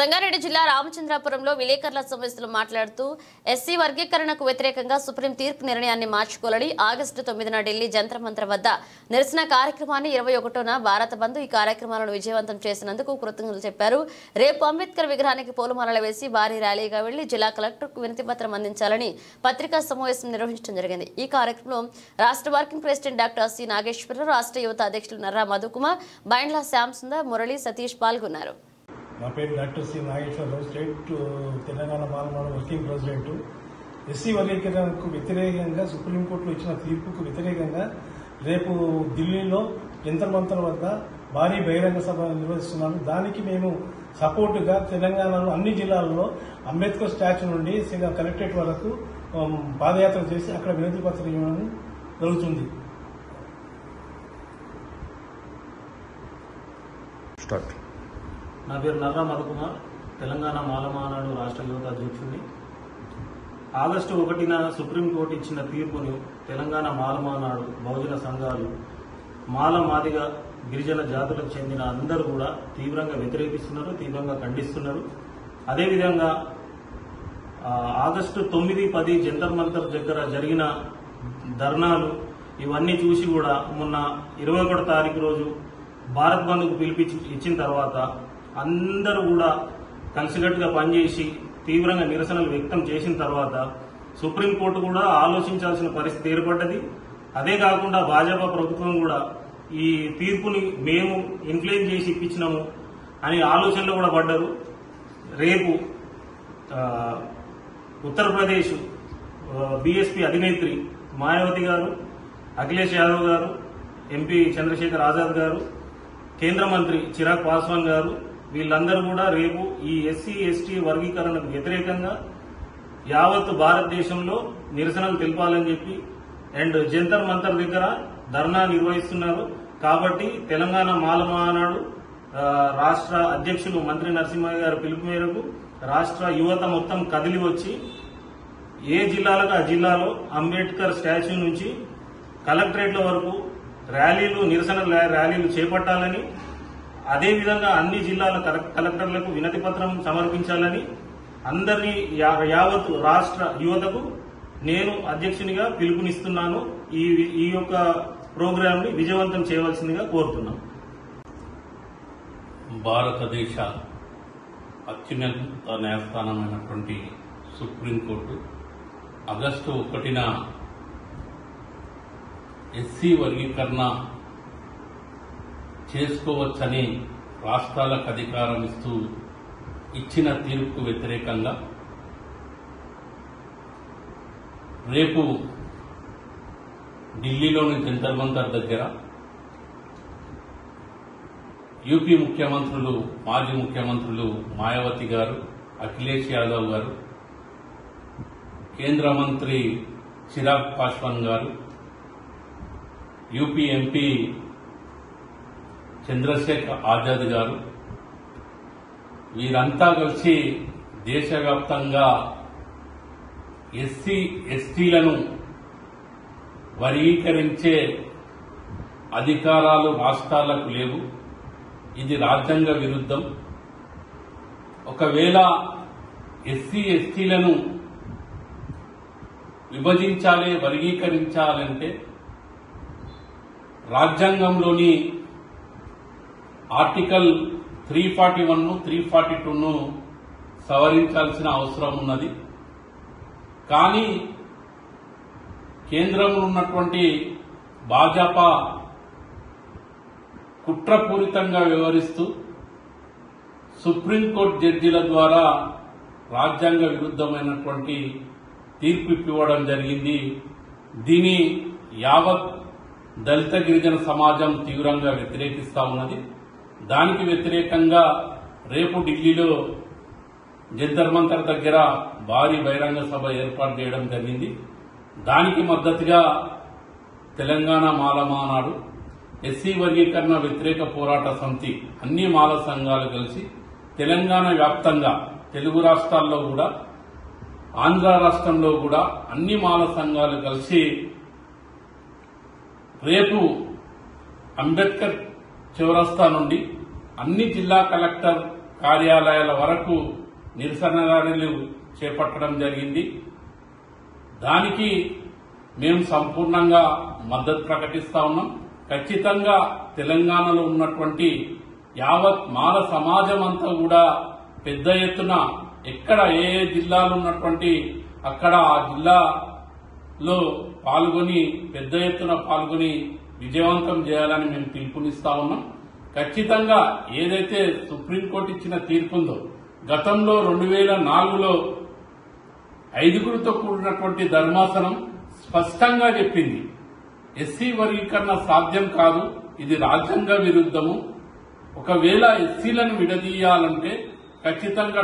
సంగారెడ్డి జిల్లా రామచంద్రాపురంలో విలేకరుల సమావేశంలో మాట్లాడుతూ ఎస్సీ వర్గీకరణకు వ్యతిరేకంగా సుప్రీం తీర్పు నిర్ణయాన్ని మార్చుకోవాలని ఆగస్టు 9న ఢిల్లీ జంతర్ మంతర్ వద్ద నిరసన కార్యక్రమాన్ని 21న భారత బంద్ ఈ కార్యక్రమాలను విజయవంతం చేసినందుకు కృతజ్ఞతలు చెప్పారు. రేపు అంబేద్కర్ విగ్రహానికి పూలమాలలు వేసి భారీ ర్యాలీగా వెళ్లి జిల్లా కలెక్టర్కు వినతిపత్రం అందించాలని పత్రికా సమావేశం నిర్వహించడం జరిగింది. ఈ కార్యక్రమంలో రాష్ట్ర working president doctor C Nageswararao, రాష్ట్ర యువత అధ్యక్షులు నర్రా మధుకుమార్, బైండ్ల శ్యామ్ సుందర్, మురళి, సతీష్ పాల్గొన్నారు. నా పేరు doctor C Nageswararao, state Telangana మాలమాడ వర్కింగ్ ప్రెసిడెంట్. ఎస్సీ వర్గీకరణకు వ్యతిరేకంగా సుప్రీంకోర్టులో ఇచ్చిన తీర్పుకు వ్యతిరేకంగా రేపు ఢిల్లీలో జంతర్ మంతర్ వద్ద భారీ బహిరంగ సభ నిర్వహిస్తున్నాము. దానికి మేము సపోర్టుగా తెలంగాణలో అన్ని జిల్లాల్లో అంబేద్కర్ స్టాచ్యూ నుండి కలెక్టరేట్ వరకు పాదయాత్ర చేసి అక్కడ వినతి పత్రం ఇవ్వడం జరుగుతుంది. నా పేరు నర్రా మధుకుమార్, తెలంగాణ మాలమానాడు రాష్ట్ర యువత అధ్యక్షుడిని. ఆగస్టు 1న సుప్రీంకోర్టు ఇచ్చిన తీర్పుని తెలంగాణ మాలమానాడు బహుజన సంఘాలు, మాల మాదిగ గిరిజన జాతులకు చెందిన అందరూ కూడా తీవ్రంగా వ్యతిరేకిస్తున్నారు, తీవ్రంగా ఖండిస్తున్నారు. అదేవిధంగా ఆగస్టు 9, 10 జంతర్ మంతర్ దగ్గర జరిగిన ధర్నాలు ఇవన్నీ చూసి కూడా మొన్న 21 తారీఖు రోజు భారత్ బంద్కు పిలిపించి ఇచ్చిన తర్వాత అందరూ కూడా కలిసికట్టుగా పనిచేసి తీవ్రంగా నిరసనలు వ్యక్తం చేసిన తర్వాత సుప్రీంకోర్టు కూడా ఆలోచించాల్సిన పరిస్థితి ఏర్పడ్డది. అదే కాకుండా భాజపా ప్రభుత్వం కూడా ఈ తీర్పుని మేము ఇన్ఫ్లుయెన్స్ చేసి ఇప్పించినాము అని ఆలోచనలో కూడా పడ్డారు. రేపు ఉత్తరప్రదేశ్ బీఎస్పీ అధినేత్రి మాయావతి గారు, అఖిలేష్ యాదవ్ గారు, ఎంపీ చంద్రశేఖర్ ఆజాద్ గారు, కేంద్ర మంత్రి చిరాగ్ పాస్వాన్ గారు, వీళ్ళందరూ కూడా రేపు ఈ ఎస్సీ ఎస్టీ వర్గీకరణకు వ్యతిరేకంగా యావత్ భారతదేశంలో నిరసనలు తెలపాలని చెప్పి అండ్ జంతర్ మంతర్ దగ్గర ధర్నా నిర్వహిస్తున్నారు. కాబట్టి తెలంగాణ మాలమానాడు రాష్ట్ర అధ్యక్షులు మంత్రి నరసింహయ్య గారి పిలుపు మేరకు రాష్ట్ర యువత మొత్తం కదిలి వచ్చి ఏ జిల్లాలకు ఆ జిల్లాలో అంబేద్కర్ స్టాచ్యూ నుంచి కలెక్టరేట్ల వరకు ర్యాలీలు, నిరసన ర్యాలీలు చేపట్టాలని, అదేవిధంగా అన్ని జిల్లాల కలెక్టర్లకు వినతి పత్రం సమర్పించాలని అందరినీ యావత్ రాష్ట్ర యువతకు నేను అధ్యక్షునిగా పిలుపునిస్తున్నాను. ఈ యొక్క ప్రోగ్రామ్ ని విజయవంతం చేయవలసిందిగా కోరుతున్నాను. భారతదేశ అత్యున్నత న్యాయస్థానమైనటువంటి సుప్రీంకోర్టు ఆగస్టు 1న ఎస్సీ వర్గీకరణ చేసుకోవచ్చని రాష్ట్రాలకు అధికారం ఇస్తూ ఇచ్చిన తీర్పుకు వ్యతిరేకంగా రేపు ఢిల్లీలోని జంతర్ మంతర్ దగ్గర యూపీ ముఖ్యమంత్రులు, మాజీ ముఖ్యమంత్రులు మాయావతి గారు, అఖిలేష్ యాదవ్ గారు, కేంద్ర మంత్రి చిరాగ్ పాస్వాన్ గారు, యూపీ ఎంపీ చంద్రశేఖర్ ఆజాద్ గారు, వీరంతా కలిసి దేశవ్యాప్తంగా ఎస్సీ ఎస్టీలను వర్గీకరించే అధికారాలు రాష్ట్రాలకు లేవు, ఇది రాజ్యాంగ విరుద్ధం. ఒకవేళ ఎస్సీ ఎస్టీలను విభజించాలి, వర్గీకరించాలంటే రాజ్యాంగంలోని ఆర్టికల్ 341, 342ను సవరించాల్సిన అవసరం ఉన్నది. కానీ కేంద్రంలో ఉన్నటువంటి భాజపా కుట్రపూరితంగా వ్యవహరిస్తూ సుప్రీంకోర్టు జడ్జీల ద్వారా రాజ్యాంగ విరుద్ధమైనటువంటి తీర్పు ఇవ్వడం జరిగింది. దీని యావత్ దళిత గిరిజన సమాజం తీవ్రంగా వ్యతిరేకిస్తా ఉన్నది. దానికి వ్యతిరేకంగా రేపు ఢిల్లీలో జంతర్ మంతర్ దగ్గర భారీ బహిరంగ సభ ఏర్పాటు చేయడం జరిగింది. దానికి మద్దతుగా తెలంగాణ మాలమానాడు, ఎస్సీ వర్గీకరణ వ్యతిరేక పోరాట సమితి, అన్ని మాల సంఘాలు కలిసి తెలంగాణ వ్యాప్తంగా తెలుగు రాష్ట్రాల్లో కూడా, ఆంధ్ర రాష్ట్రంలో కూడా అన్ని మాల సంఘాలు కలిసి రేపు అంబేద్కర్ చౌరస్తా నుండి అన్ని జిల్లా కలెక్టర్ కార్యాలయాల వరకు నిరసన ర్యాలీలు చేపట్టడం జరిగింది. దానికి మేము సంపూర్ణంగా మద్దతు ప్రకటిస్తా ఉన్నాం. ఖచ్చితంగా తెలంగాణలో ఉన్నటువంటి యావత్ మాల సమాజం అంతా కూడా పెద్ద ఎత్తున ఎక్కడ ఏ జిల్లాలు ఉన్నటువంటి అక్కడ ఆ జిల్లాలో పాల్గొని పెద్ద ఎత్తున పాల్గొని విజయవంతం చేయాలని మేము పిలుపునిస్తా ఉన్నాం. ఖచ్చితంగా ఏదైతే సుప్రీంకోర్టు ఇచ్చిన తీర్పుందో, గతంలో 2004లో 5గురితో కూడినటువంటి ధర్మాసనం స్పష్టంగా చెప్పింది, ఎస్సీ వర్గీకరణ సాధ్యం కాదు, ఇది రాజ్యాంగ విరుద్ధము. ఒకవేళ ఎస్సీలను విడదీయాలంటే ఖచ్చితంగా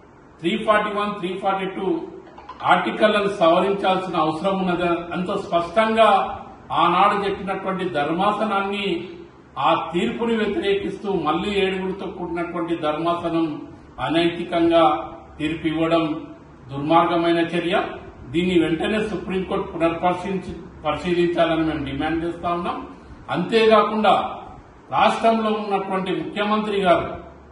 341, 342 ఆర్టికళ్లను సవరించాల్సిన అవసరం ఉన్నది. అంత స్పష్టంగా ఆనాడు చెప్పినటువంటి ధర్మాసనాన్ని ఆ తీర్పుని వ్యతిరేకిస్తూ మళ్లీ 7గురితో కూడినటువంటి ధర్మాసనం అనైతికంగా తీర్పు ఇవ్వడం దుర్మార్గమైన చర్య. దీన్ని వెంటనే సుప్రీంకోర్టు పరిశీలించాలని మేము డిమాండ్ చేస్తా ఉన్నాం. అంతేకాకుండా రాష్ట్రంలో ఉన్నటువంటి ముఖ్యమంత్రి గారు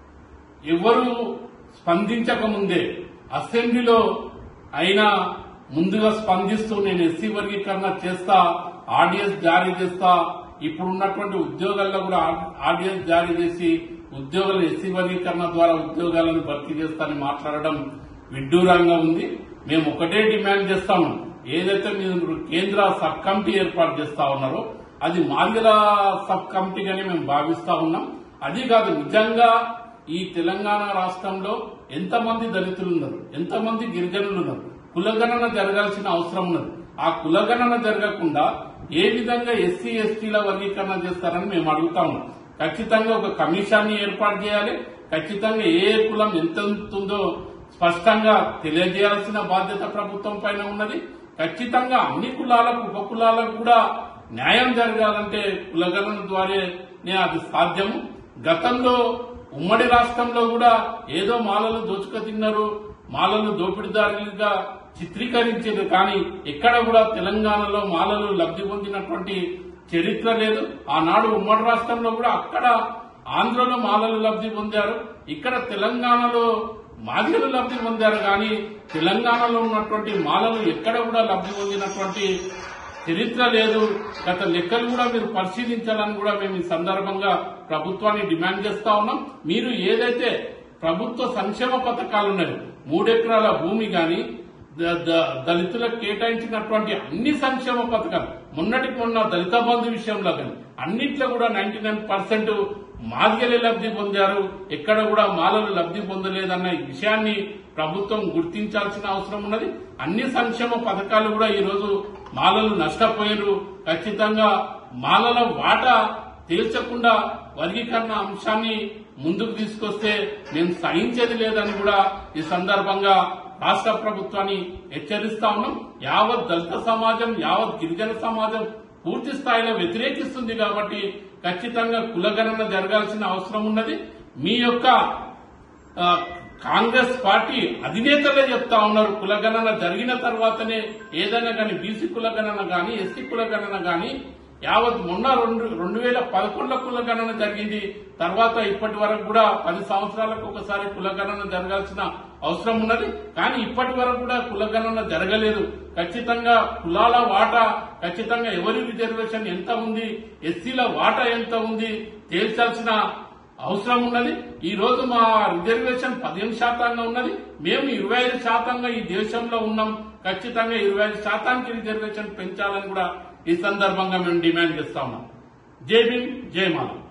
ఎవరు స్పందించకముందే అసెంబ్లీలో అయినా ముందుగా స్పందిస్తూ నేను ఎస్సీ వర్గీకరణ చేస్తా, ఆర్డీఎస్ జారీ చేస్తా, ఇప్పుడున్నటువంటి ఉద్యోగాల్లో కూడా ఆర్డీఎస్ జారీ చేసి ఉద్యోగాలు ఎస్సీ వర్గీకరణ ద్వారా ఉద్యోగాలను భర్తీ చేస్తానని మాట్లాడడం విడ్డూరంగా ఉంది. మేము ఒకటే డిమాండ్ చేస్తాము, ఏదైతే మీరు కేంద్ర సబ్ కమిటీ ఏర్పాటు చేస్తా ఉన్నారో అది మాదిగల సబ్ కమిటీగానే మేము భావిస్తా ఉన్నాం. అది కాదు, నిజంగా ఈ తెలంగాణ రాష్ట్రంలో ఎంతమంది దళితులు ఉన్నారు, ఎంతమంది గిరిజనులు ఉన్నారు, కులగణన జరగాల్సిన అవసరం ఉన్నది. ఆ కులగణన జరగకుండా ఏ విధంగా ఎస్సీ ఎస్టీల వర్గీకరణ చేస్తారని మేము అడుగుతాము. ఖచ్చితంగా ఒక కమిషన్ని ఏర్పాటు చేయాలి. ఖచ్చితంగా ఏ కులం ఎంత ఉంటుందో స్పష్టంగా తెలియజేయాల్సిన బాధ్యత ప్రభుత్వం పైన ఉన్నది. ఖచ్చితంగా అన్ని కులాలకు, ఉపకులాలకు కూడా న్యాయం జరగాలంటే కులగణన ద్వారానే అది సాధ్యము. గతంలో ఉమ్మడి రాష్ట్రంలో కూడా ఏదో మాలలు దోచుక తిన్నారు, మాలలు దోపిడీదారులుగా చిత్రీకరించారు. కానీ ఎక్కడ కూడా తెలంగాణలో మాలలు లబ్ధి పొందినటువంటి చరిత్ర లేదు. ఆనాడు ఉమ్మడి రాష్ట్రంలో కూడా అక్కడ ఆంధ్రలో మాలలు లబ్ధి పొందారు, ఇక్కడ తెలంగాణలో మాదిగలు లబ్ధి పొందారు. కానీ తెలంగాణలో ఉన్నటువంటి మాలలు ఎక్కడ కూడా లబ్ధి పొందినటువంటి చరిత్ర లేదు. గత లెక్కలు కూడా మీరు పరిశీలించాలని కూడా మేము ఈ సందర్భంగా ప్రభుత్వాన్ని డిమాండ్ చేస్తా ఉన్నాం. మీరు ఏదైతే ప్రభుత్వ సంక్షేమ పథకాలు ఉన్నాయో, 3 ఎకరాల భూమి గాని, దళితులకు కేటాయించినటువంటి అన్ని సంక్షేమ పథకాలు, మొన్నటికి మొన్న దళిత బంధు విషయంలో కానీ అన్నిట్లో కూడా 99% మాదిగలే లబ్ధి పొందారు, ఎక్కడ కూడా మాలలు లబ్ధి పొందలేదన్న విషయాన్ని ప్రభుత్వం గుర్తించాల్సిన అవసరం ఉన్నది. అన్ని సంక్షేమ పథకాలు కూడా ఈ రోజు మాలలు నష్టపోయారు. ఖచ్చితంగా మాలల వాటా తేల్చకుండా వర్గీకరణ అంశాన్ని ముందుకు తీసుకొస్తే మేము సహించేది లేదని కూడా ఈ సందర్భంగా రాష్ట్ర ప్రభుత్వాన్ని హెచ్చరిస్తా ఉన్నాం. యావత్ దళిత సమాజం, యావత్ గిరిజన సమాజం పూర్తి స్థాయిలో వ్యతిరేకిస్తుంది. కాబట్టి ఖచ్చితంగా కులగణన జరగాల్సిన అవసరం ఉన్నది. మీ యొక్క కాంగ్రెస్ పార్టీ అధినేతలే చెప్తా ఉన్నారు, కులగణన జరిగిన తర్వాతనే ఏదైనా కానీ బీసీ కులగణన కానీ, ఎస్సీ కులగణన కానీ, యావత్ మొన్న 2011 కులగణన జరిగింది. తర్వాత ఇప్పటి వరకు కూడా 10 సంవత్సరాలకు ఒకసారి కులగణన జరగాల్సిన అవసరం ఉన్నది. కానీ ఇప్పటి వరకు కూడా కులగణన జరగలేదు. ఖచ్చితంగా కులాల వాటా, ఖచ్చితంగా ఎవరి రిజర్వేషన్ ఎంత ఉంది, ఎస్సీల వాటా ఎంత ఉంది తేల్చాల్సిన అవసరం ఉన్నది. ఈ రోజు మా రిజర్వేషన్ 15% ఉన్నది. మేము 25% ఈ దేశంలో ఉన్నాం. ఖచ్చితంగా 25% రిజర్వేషన్ పెంచాలని కూడా ఈ సందర్భంగా మేము డిమాండ్ చేస్తా ఉన్నాం. జై భీమ్, జై మాల.